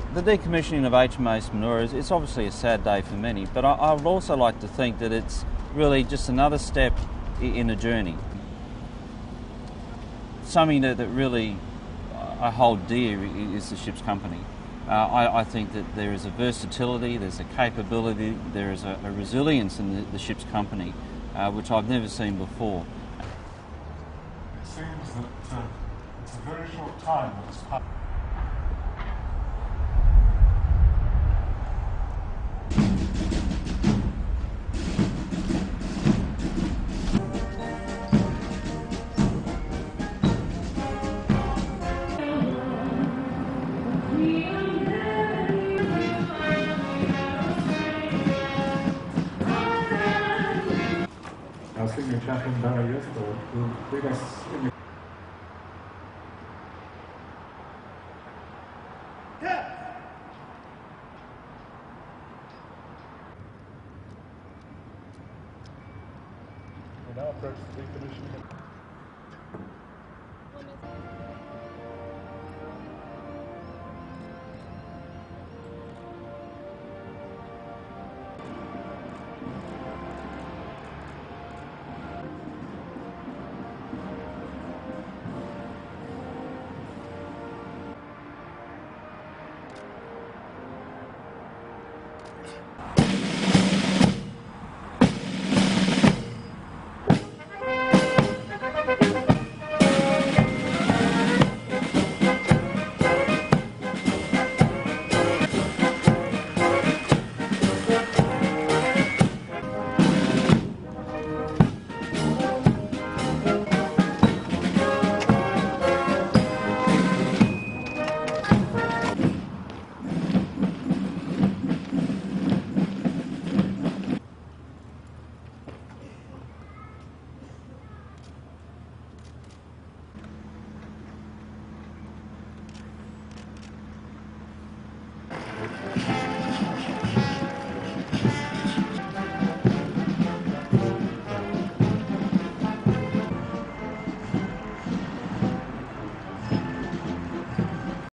The decommissioning of HMAS Manoora it's obviously a sad day for many, but I would also like to think that it's really just another step in a journey. Something that really I hold dear is the ship's company. I think that there is a versatility, there's a capability, there is a resilience in the ship's company, which I've never seen before. It seems that it's a very short time that has passed. Our senior chaplain Barry yesterday will lead us in the